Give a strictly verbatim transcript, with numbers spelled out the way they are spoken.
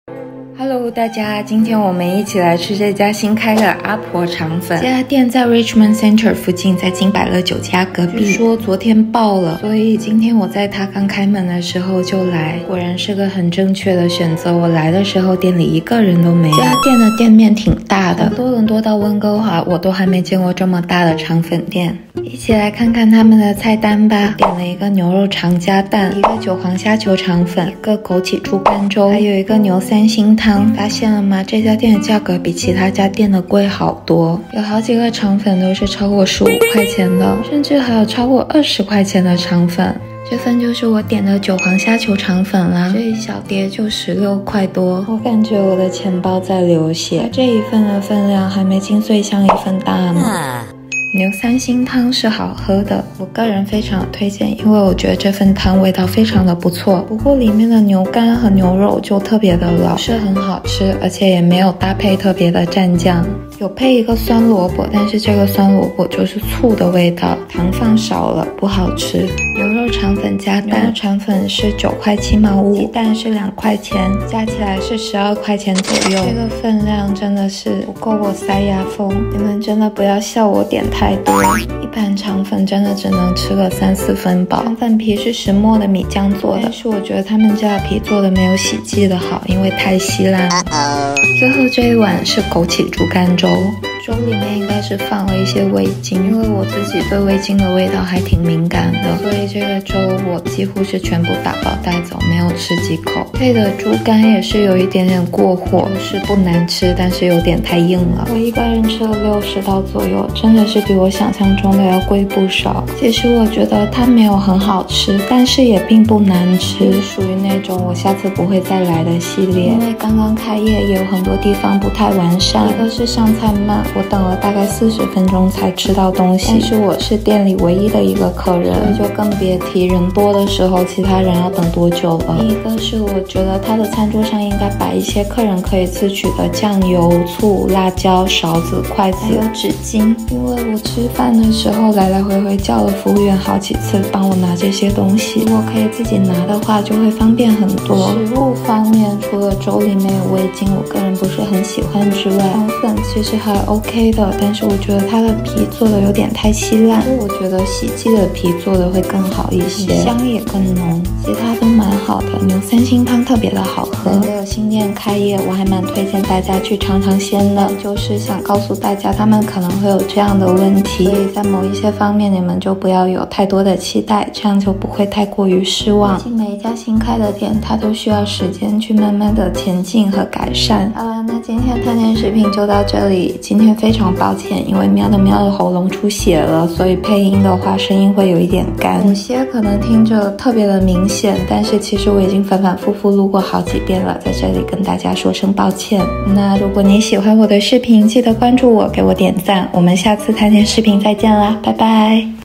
Hello， 大家，今天我们一起来吃这家新开的阿婆肠粉。这家店在 Richmond Center 附近，在金百乐酒家隔壁。据说昨天爆了，所以今天我在它刚开门的时候就来，果然是个很正确的选择。我来的时候店里一个人都没有。这家店的店面挺大的，多伦多到温哥华我都还没见过这么大的肠粉店。一起来看看他们的菜单吧。点了一个牛肉肠加蛋，一个韭黄虾球肠粉，一个枸杞猪肝粥，还有一个牛三星汤。发现了吗？这家店的价格比其他家店的贵好多，有好几个肠粉都是超过十五块钱的，甚至还有超过二十块钱的肠粉。这份就是我点的韭黄虾球肠粉啦，这一小碟就十六块多，我感觉我的钱包在流血。这一份的分量还没金穗香一份大呢。牛三星汤是好喝的，我个人非常推荐，因为我觉得这份汤味道非常的不错。不过里面的牛肝和牛肉就特别的老，是很好吃，而且也没有搭配特别的蘸酱。有配一个酸萝卜，但是这个酸萝卜就是醋的味道，糖放少了，不好吃。牛肉肠粉加蛋，牛肉肠粉是九块七毛五，鸡蛋是两块钱，加起来是十二块钱左右。这个分量真的是不够我塞牙缝，你们真的不要笑我点太多。一盘肠粉真的只能吃个三四分饱。肠粉皮是石磨的米浆做的，但是我觉得他们家的皮做的没有喜记的好，因为太稀烂了。最后这一碗是枸杞猪肝粥。粥里面应该是放了一些味精，因为我自己对味精的味道还挺敏感的，所以这个粥我几乎是全部打包带走，没有吃几口。配的猪肝也是有一点点过火，是不难吃，但是有点太硬了。我一个人吃了六十刀左右，真的是比我想象中的要贵不少。其实我觉得它没有很好吃，但是也并不难吃，属于那种我下次不会再来的系列。因为刚刚开业，也有很多地方不太完善，一个是上菜慢，我等了大概四十分钟才吃到东西，但是我是店里唯一的一个客人，所以就更别提人多的时候其他人要等多久了。第一个是我觉得他的餐桌上应该摆一些客人可以自取的酱油、醋、辣椒、勺子、筷子，还有纸巾，因为我吃饭的时候来来回回叫了服务员好几次帮我拿这些东西，如果可以自己拿的话就会方便很多。食物方面，除了粥里面有味精我个人不是很喜欢之外，肠粉其实还 OK 的，但是我觉得它的皮做的有点太稀烂，我觉得喜记的皮做的会更好一些，香也更浓，其他都蛮好的。牛三星汤特别的好喝，还有新店开业，我还蛮推荐大家去尝尝鲜的，就是想告诉大家他们可能会有这样的问题，所以在某一些方面你们就不要有太多的期待，这样就不会太过于失望。毕竟每一家新开的店它都需要时间去慢慢的前进和改善。好了，那今天的探店视频就到这里。今天非常抱歉，因为喵的喵的喉咙出血了，所以配音的话声音会有一点干，有些可能听着特别的明显，但是其实我已经反反复复录过好几遍了，在这里跟大家说声抱歉。那如果你喜欢我的视频，记得关注我，给我点赞，我们下次探店视频再见啦，拜拜。